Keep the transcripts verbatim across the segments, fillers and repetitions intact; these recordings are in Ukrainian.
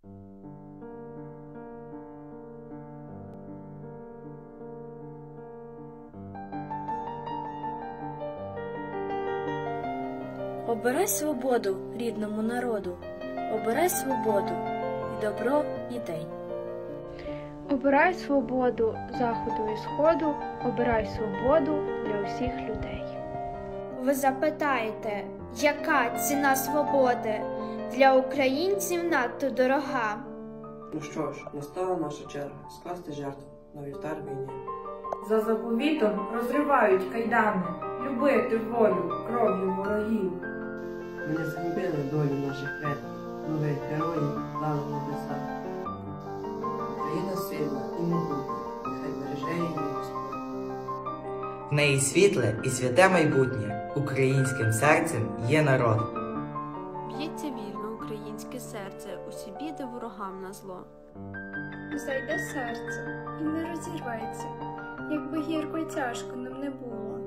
Обирай свободу рідному народу, обирай свободу і добро ідей. Обирай свободу заходу і сходу, обирай свободу для усіх людей. Ви запитаєте, яка ціна свободи для українців надто дорога? Ну що ж, настала наша черга скласти жертву на вівтар війни. За заповітом розривають кайдани, любити волю кров'ю ворогів. Ми не загубили долю наших предків, нових героїв дали небеса. Країна сильна і могутня, нехай береже її Господь. В неї світле і святе майбутнє, українським серцем є народ. Б'ється вільно українське серце, усі біди ворогам на зло. Зайде серце і не розірветься, якби гірко й тяжко нам не було.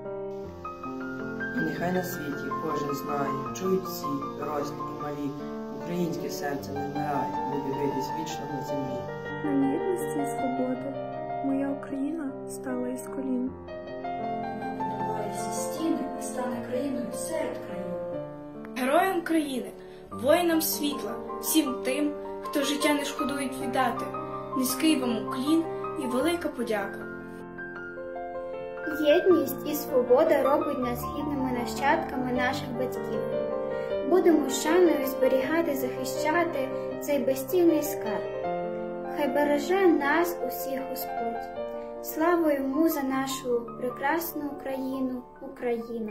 І нехай на світі кожен знає, чують всі, дорослі і малі, українське серце не вмирає, буде дивитись вічно на землі. На єдності і свободи моя Україна стала із колін. Подолає всі стіни і стане країною серед країн. Героям країни, воїнам світла, всім тим, хто життя не шкодують віддати, низький вам уклін і велика подяка. Єдність і свобода робить нас гідними нащадками наших батьків. Будемо з шаною зберігати, захищати цей безцінний скарб. Хай береже нас усіх Господь. Слава йому за нашу прекрасну Україну, Україну.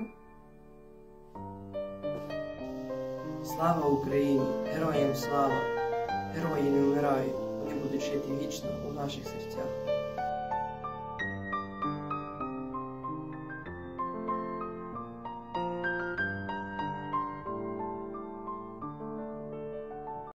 Слава Україні! Героям слава! Герої не вмирають, вони будуть жити вічно у наших серцях.